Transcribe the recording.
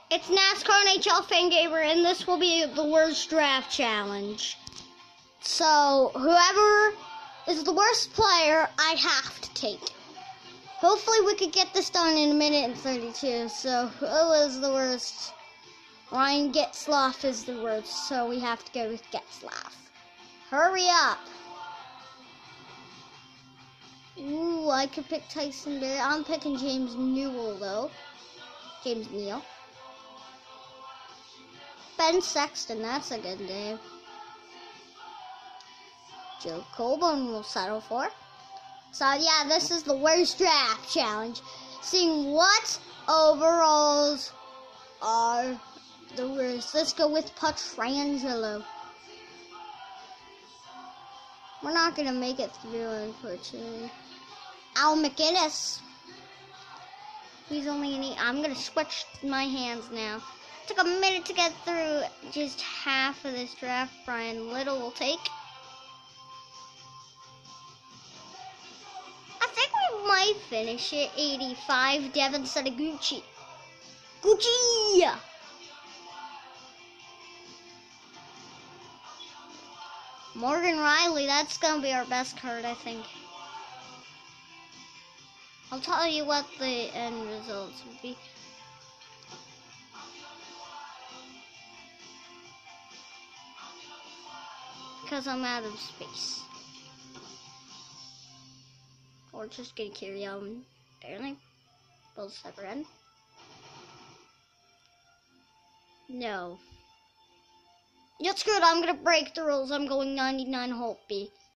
It's NASCAR NHL Fangamer, and this will be the worst draft challenge. So, whoever is the worst player, I have to take. Hopefully we could get this done in 1:32. So, who is the worst? Ryan Getzlaf is the worst, so we have to go with Getzlaf. Hurry up. Ooh, I could pick Tyson Barrie. I'm picking James Newell, though. James Neal. Ben Sexton, that's a good name. Joe Colborne will settle for. So yeah, this is the worst draft challenge. Seeing what overalls are the worst. Let's go with Pietrangelo. We're not going to make it through, unfortunately. Al McInnes. He's only an 8. I'm going to switch my hands now. Took a minute to get through just half of this draft. Brian Little will take. I think we might finish it. 85. Devin Setaguchi. Gucci! Morgan Riley. That's going to be our best card, I think. I'll tell you what the end results would be. Because I'm out of space. Or just gonna carry on. Apparently. Both separate end. No. Yeah, screw it. I'm gonna break the rules. I'm going 99 Holtby.